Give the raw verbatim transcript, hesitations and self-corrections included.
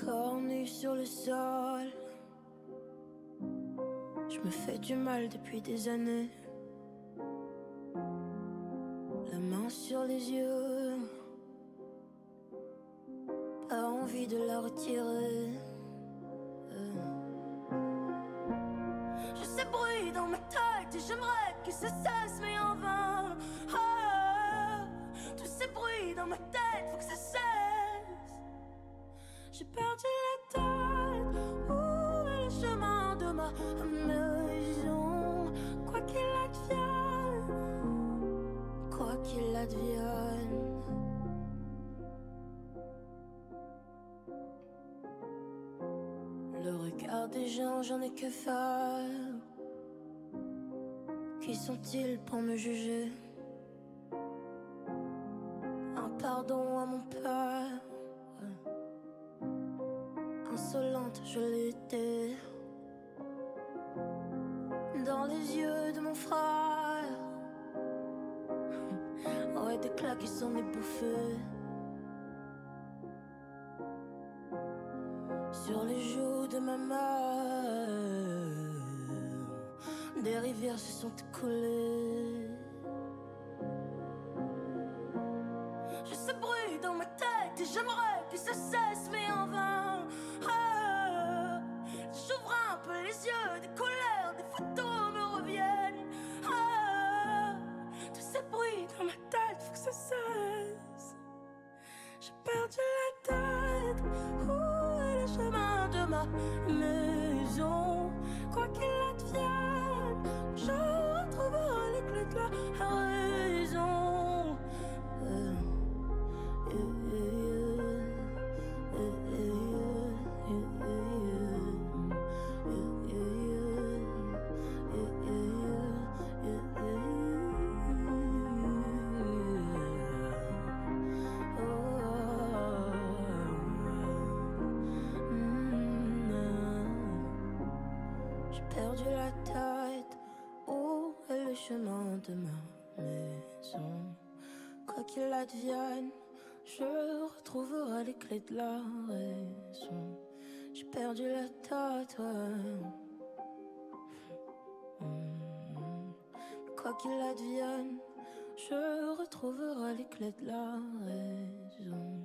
corps nu sur le sol. Je me fais du mal depuis des années. La main sur les yeux, pas envie de la retirer. J'ai ces bruits dans ma tête et j'aimerais que ça cesse, mais en vain. Ah, tous ces bruits dans ma tête, faut que ça cesse. J'ai perdu la tête. Où est le chemin de ma maison? Quoi qu'il advienne, quoi qu'il advienne. Le regard des gens, j'en ai que faire. Qui sont-ils pour me juger? Un pardon à mon père. Insolente, je l'étais. Dans les yeux de mon frère. Ouais, des claques qui s'en est bouffé. Sur les joues de ma mère, des rivières se sont écoulées. J'ai ce bruit dans ma tête et j'aimerais que ça cesse, mais en vain. Ah, j'ouvre un peu les yeux, des colères, des photos me reviennent. Ah, tous ces bruits dans ma tête, faut que ça cesse. J'ai perdu la tête. Où est le chemin de ma maison? Quoi qu'il advienne, je retrouverai les clés de la raison. Euh, euh, euh, euh, euh, euh, perdu la tête. Où est le chemin de ma maison? Quoi qu'il advienne, je retrouverai les clés de la raison. J'ai perdu la tête, ouais. Quoi qu'il advienne, je retrouverai les clés de la raison.